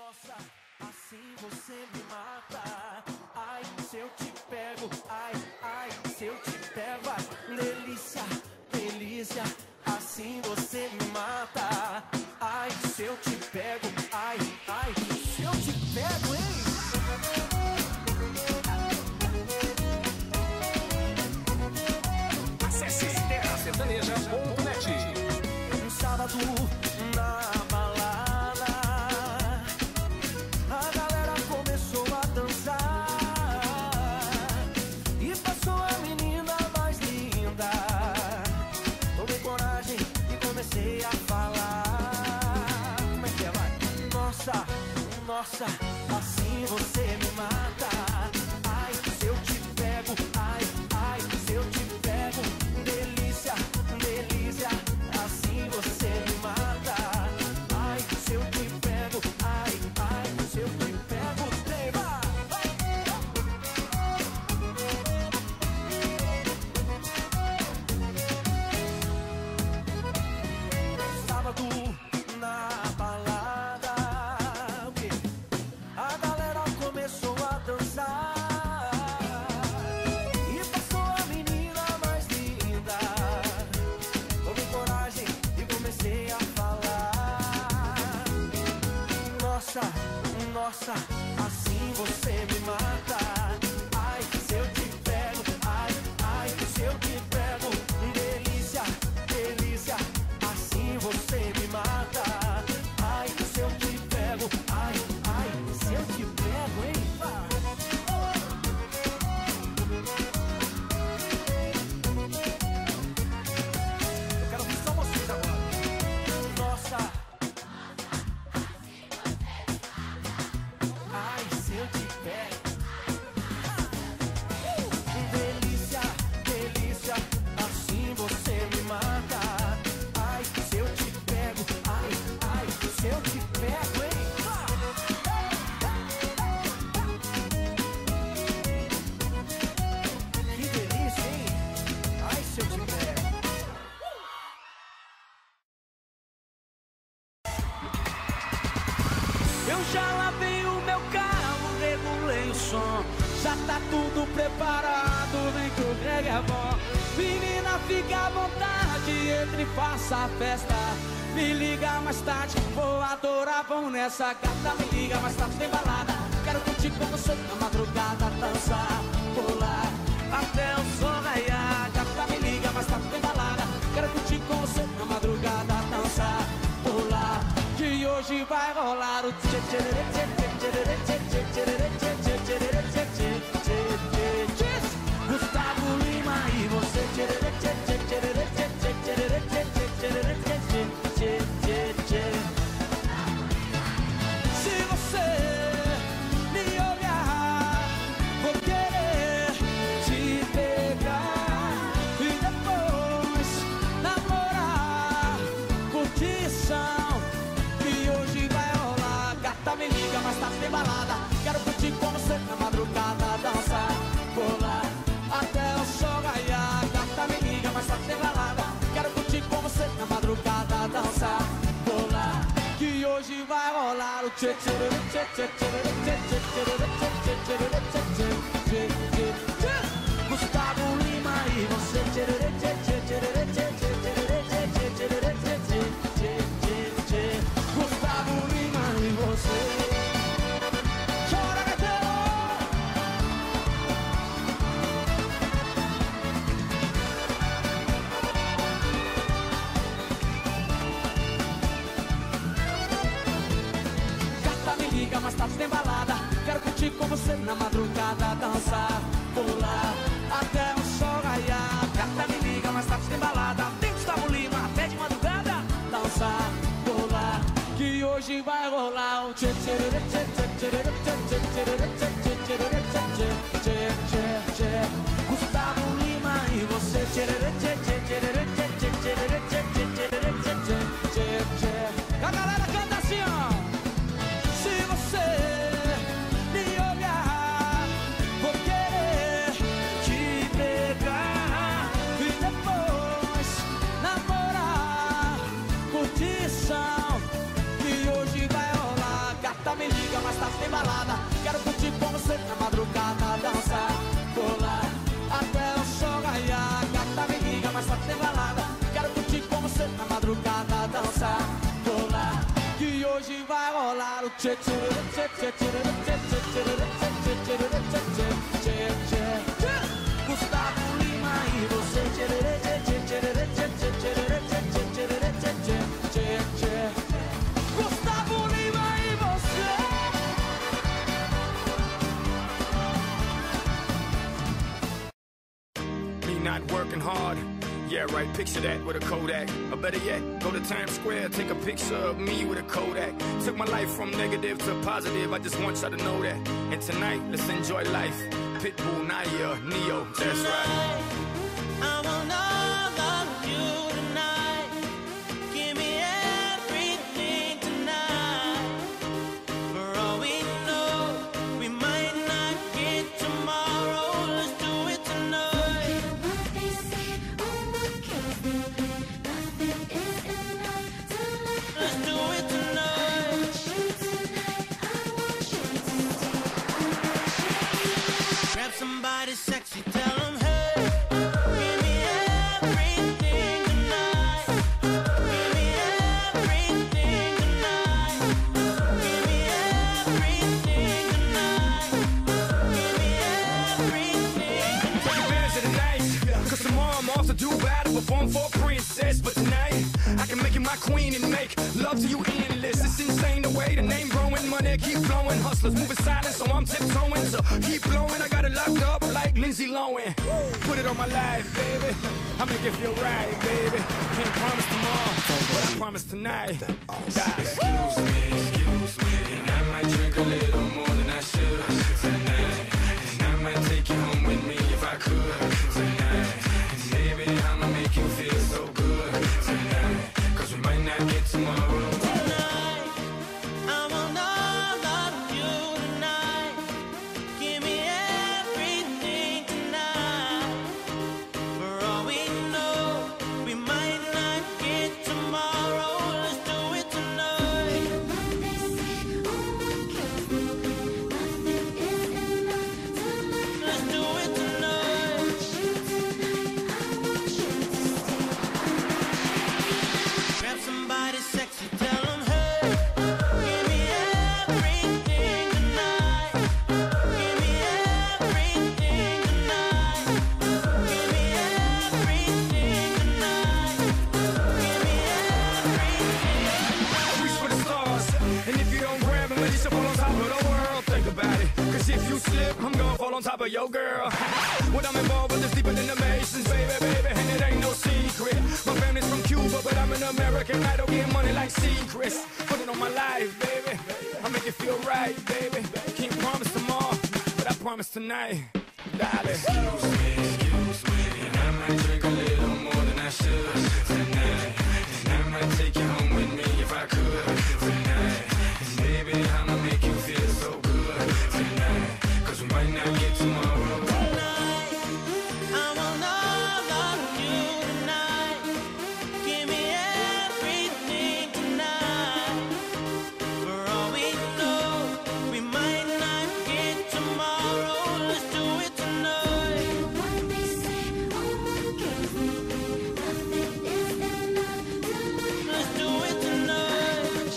Nossa, assim você me mata. Ai, se eu te pego, ai, ai, se eu te pego, ai, delícia, delícia, assim você me mata. Ai, se eu te pego, ai, ai, se eu te pego, hein? Acesse terrasertaneja.net. Um sábado na balada, a galera começou a dançar e passou a menina mais linda. Tomei coragem e comecei a falar. Como é que é, vai? Nossa, nossa, assim você me mata. Ai, se eu te pego, ai, ai, se eu te pego, delícia, delícia, assim você me mata. Ai, se eu te pego, ai, ai, se eu te pego, tema. Sábado na balada, o quê? A galera começou a dançar e passou a menina mais linda. Tomei coragem e comecei a falar. Nossa, nossa, assim você me mata. Ai, se eu te pego, ai, ai, se eu te pego, delícia, delícia, assim você me mata. Ai, se eu te pego, ai, ai, se eu te pego, hein? Eu quero ouvir só vocês agora. Nossa. Ai, se eu te pego, delícia, delícia, assim você me mata. Ai, se eu te pego, ai, ai, se eu te pego, hein? Que delícia, hein? Ai, se eu te pego. Eu já lavei o meu carro, regulei o som. Já tá tudo preparado, vem que o Greg é bom. Menina, fica à vontade, entre e faça a festa. Me liga mais tarde, vou adorar, vamos nessa. Gata, me liga mais tarde, tem balada. Quero curtir com você na madrugada, dançar, pular até o sol raiar. Gata, me liga mais tarde, tem balada. Quero curtir com você na madrugada, dançar, pular, que hoje vai rolar o tchê tchê tchê tchê tchê tchê tchê tchê tchê tchê tchê tchê tchê. Gustavo Lima e você tchê tchê tchê tchê tchê tchê tchê tchê tchê tchê tchê tchê. Se você me olhar, vou querer te pegar e depois namorar, curtição, que hoje vai rolar. Gata, me liga, mas tá sem balada. Quero curtir com você na madrugada, dançar, pular até o sol raiar. Gata, me liga, mas tá sem balada. Quero curtir com você na madrugada, dançar, pular, que hoje vai rolar o tchê tchê tchê tchê tchê tchê tchê tchê tchê tchê tchê. Gustavo Lima e você tchê tchê tchê tchê tchê tchê tchê tchê tchê. Gustavo Lima e você. Chora, Gaetano! Gata, me liga, mas tarde tem balada. Quero curtir com você na madrugada, dançar, pular até o sol raiar. Gata, me liga, mas tarde tem balada. Tem Gustavo Lima até de madrugada, dançar, pular, que hoje vai rolar o tchê tchê tchê tchê tchê tchê tchê tchê tchê tchê. Gustavo Lima e você tchê tchê tchê tchê tchê tchê tchê tchê. A galera canta assim, ó. Se você me olhar, vou querer te pegar e depois namorar, curtição, que hoje vai rolar. Gata, me liga, só tem balada. Quero curtir com você na madrugada, dançar, pular até o sol raiar. Gata me liga, mas só tem balada. Quero curtir com você na madrugada, dançar, pular, que hoje vai rolar o tchê tchê tchê tchê tchê tchê tchê tchê tchê tchê tchê. Gustavo Lima e você, tchê tchê tchê tchê tchê tchê tchê tchê tchê. Gustavo Lima e você. Me not working hard. Yeah, right, picture that with a Kodak. Or better yet, go to Times Square, take a picture of me with a Kodak. Took my life from negative to positive, I just want y'all to know that. And tonight, let's enjoy life. Pitbull, Naya, Neo, that's right. I want all of you tonight. Give me everything tonight. For all we know, we might not get tomorrow. Let's do it tonight. Let's do it tonight. Grab somebody sexy, tell them hey. Give me everything tonight. Give me everything tonight. Give me everything tonight. Give me everything. Take advantage of the night, cause tomorrow I'm off to do battle, perform for a princess. But tonight, I can make you my queen and make love to you endless. It's insane the way the name growing, money keep flowing. Hustlers moving silent, so I'm tiptoeing. So keep blowing, I got it locked up like Lindsay Lohan. Put it on my life, baby, I make it feel right, baby. Can't promise tomorrow, but I promise tonight. Excuse me, and I might drink a little more than I should tonight. And I might take you home with me if I could tonight. And baby, I'ma make you feel so good tonight, cause we might not get tomorrow. Tonight, I want all of you tonight. Give me everything tonight. For all we know, we might not get tomorrow. Let's do it tonight. Let's do it tonight. Grab somebody sexy, tell them hey. Give me everything tonight. Give me everything tonight. Give me everything tonight. Give me everything. Reach for the stars, and if you don't grab them, let yourself fall on top of the world. Think about it, cause if you slip, I'm gonna fall on top of your girl. What I'm involved with is deeper than the Masons, baby, baby, and it ain't no secret. My family's from Cuba, but I'm an American. I don't get money like secrets. Put it on my life, baby, I make it feel right, baby. Can't promise tomorrow, but I promise tonight, darling. Excuse me, and I might drink a little more than I should tonight. And I might take you home with me if I could tonight. And baby, I'ma make you feel so good tonight, cause we might not get tomorrow. Tonight, I want all of you tonight. Give me everything tonight. For all we know, we might not get tomorrow. Let's do it tonight. Let's do it tonight.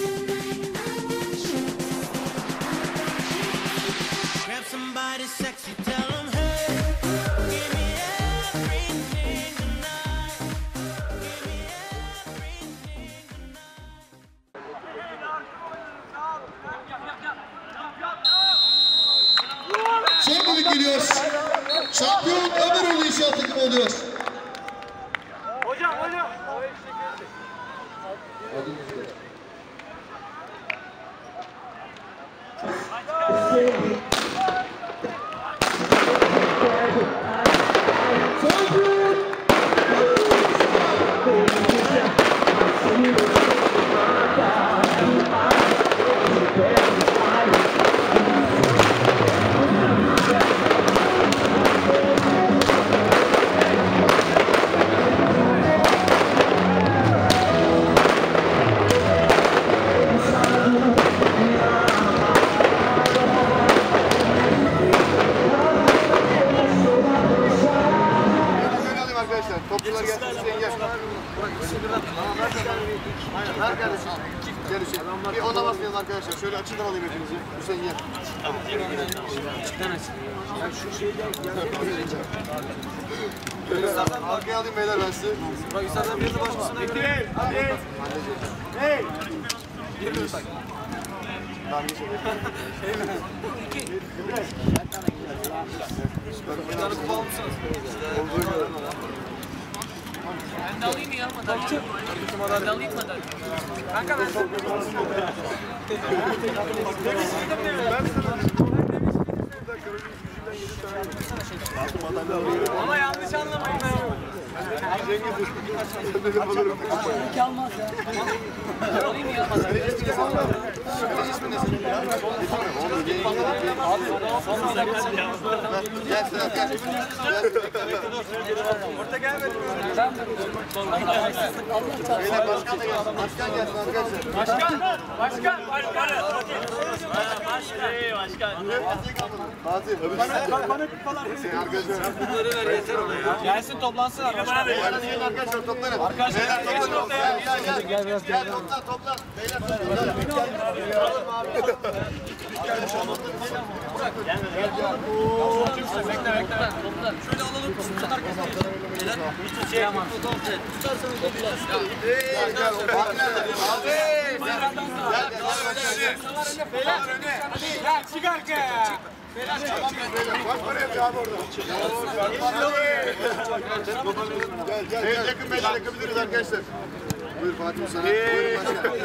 Grab somebody sexy, tell them hey. Give me everything tonight. Give me everything tonight. Şimdilik geliyor. Şampiyon Ömeroğlu İnşaat takımı oluyor. basmayalım arkadaşlar. Şöyle açıdan alayım hepinizi. Hüseyin gel. Açıktan aç. Ya şu şeyden Arkaya alayım beyler ben sizi. Bak Hüseyin'den birini başkasına göre. Hadi. Hey! Giriyoruz. Tamam geçelim. Bir tane kupa almışsınız. Ben de alayım ya madalya. Ben de alayım madalya. Kanka ben ama yanlış anlamayın ben. İki almaz ya. Alayım ya madalya. Orta gelmedi. Beyler başkan da gelsin. Başkan gelsin arkadaşlar. Başkan. Fatih. Bana kupalar. Arkadaşlar. Bunları ver yeter ona ya. Gelsin toplansınlar. Beyler gelin arkadaşlar toplanın. Beyler toplanın. Gel topla. Beyler Bekle. Topla. Şöyle alalım. Tutun arkadaşlar. Hiç şey yapmaz. Tutarsanız topla. Ya çık arkaya. Bak buraya abi orada. Gel. Yakın beyler yakabiliriz arkadaşlar. Buyur Fatih sana. Buyurun başkan.